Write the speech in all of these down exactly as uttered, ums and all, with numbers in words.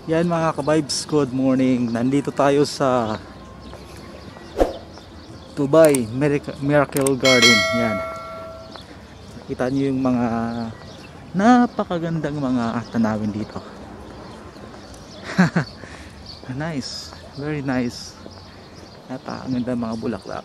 Yan mga ka-vibes, good morning. Nandito tayo sa Dubai Mirac- Miracle Garden. Yan. Kita niyo yung mga napakagandang mga tanawin dito. Nice, very nice. Napakaganda mga bulaklak.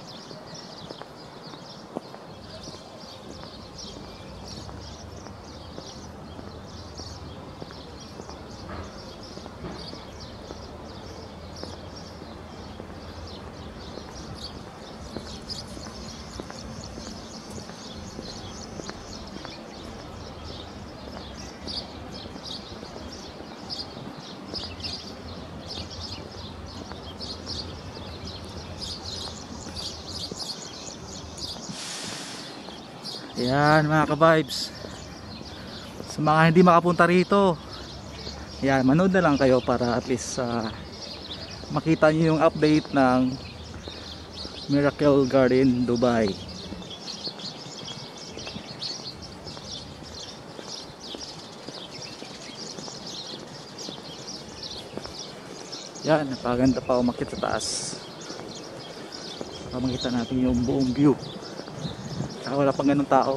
Yan mga ka-vibes, sa mga hindi makapunta rito, yan, manood na lang kayo para at least uh, makita nyo yung update ng Miracle Garden Dubai. Yan, napaganda pa umakyat sa taas para makita natin yung buong view. Ah, wala pang ganun tao.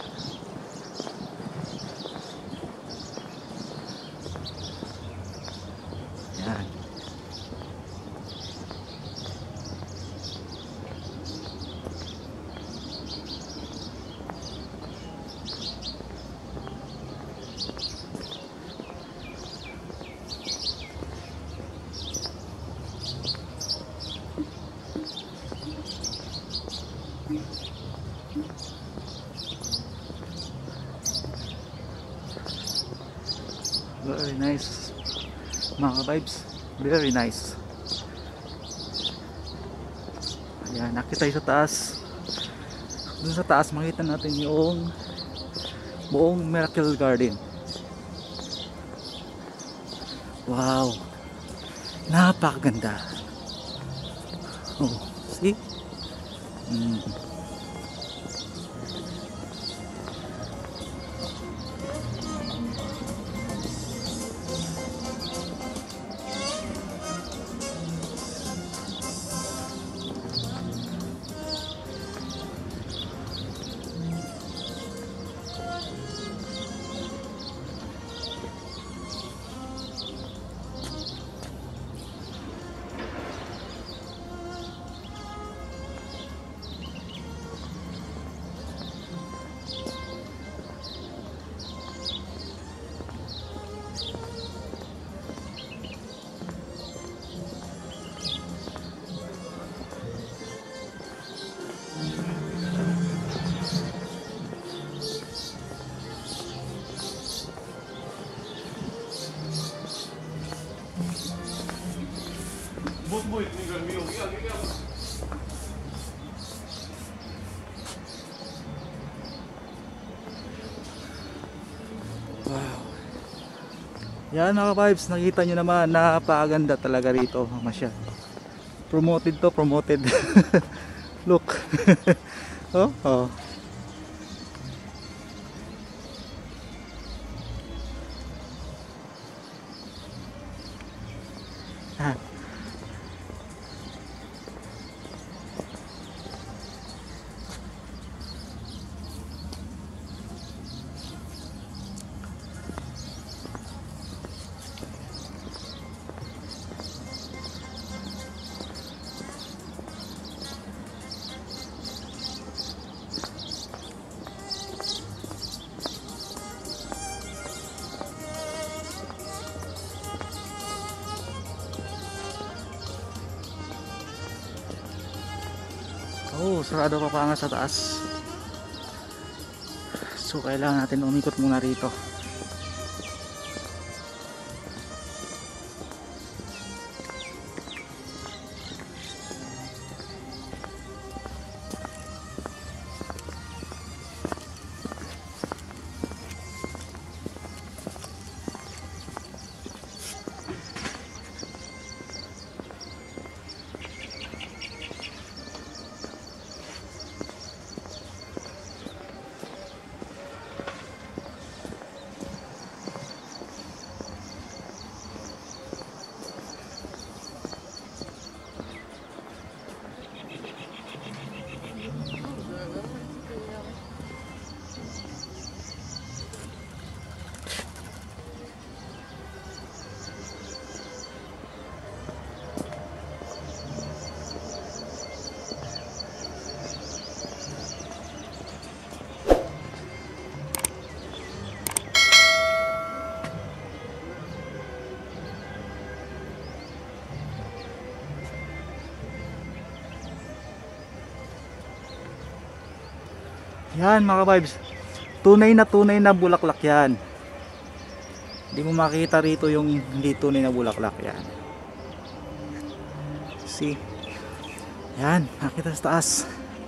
Yan. Very nice mga vibes, very nice. Ayan, nakita tayo sa taas. Doon sa taas makita natin yung buong Miracle Garden. Wow, napakaganda. Oh, see? Mm. Wow. Yan mga vibes, nakita nyo naman, napakaganda talaga rito. Masyad. Promoted to, promoted. Look. Oh, oh. Ah. Oh, sarado pa pa nga sa taas. So kailangan natin umikot muna rito. Yan mga vibes, tunay na tunay na bulaklak yan. Hindi mo makita rito yung hindi tunay na bulaklak. Yan, see, yan, nakita sa taas.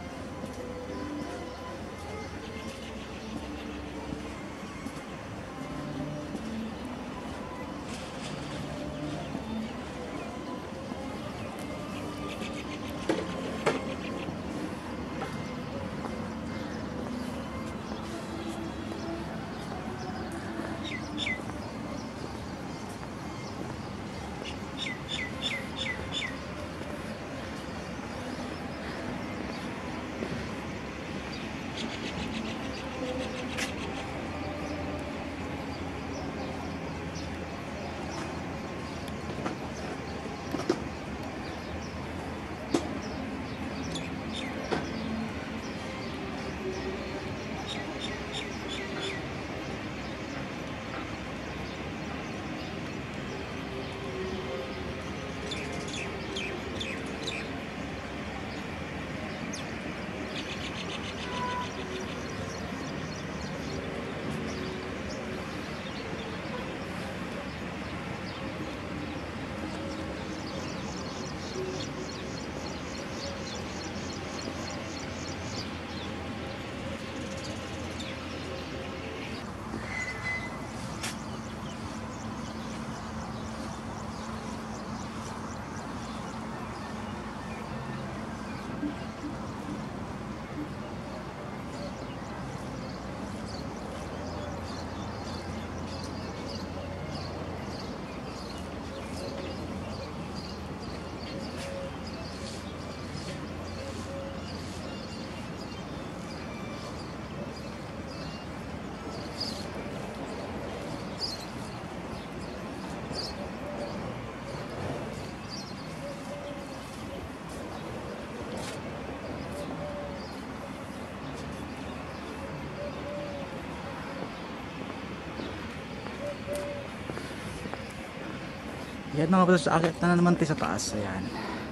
Yan mga vibes, akit na naman tayo sa taas. Ayan,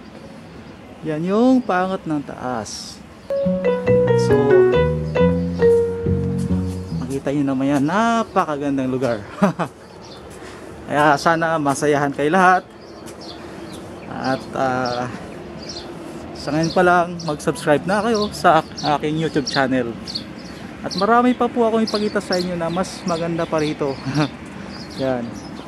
yan yung pangat ng taas. So makita nyo naman yan, napakagandang lugar. Kaya sana masayahan kayo lahat. At uh, sa ngayon pa lang, mag-subscribe na kayo sa aking YouTube channel. At marami pa po akong ipakita sa inyo na mas maganda pa rito. Yan.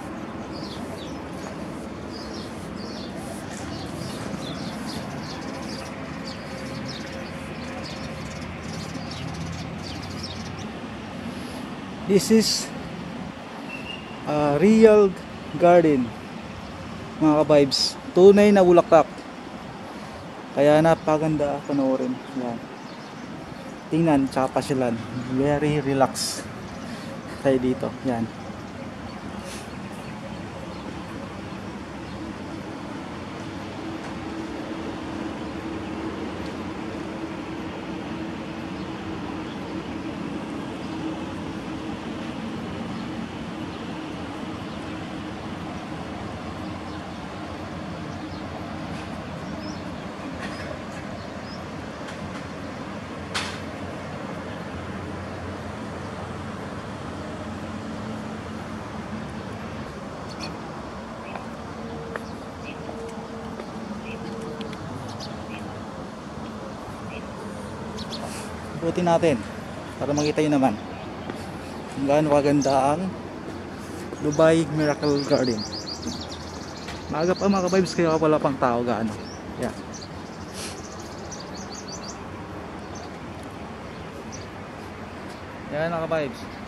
This is a real garden mga ka-vibes, tunay na bulaklak. Kaya napaganda panoorin. Yan, tingnan tsaka pasyalan, very relax tayo dito. Yan, buti natin para makita nyo naman kung gaano kaganda ang Dubai Miracle Garden. Maaga pa mga ka-vibes, kaya wala pang tao gaano. Yeah. Yan mga ka-vibes.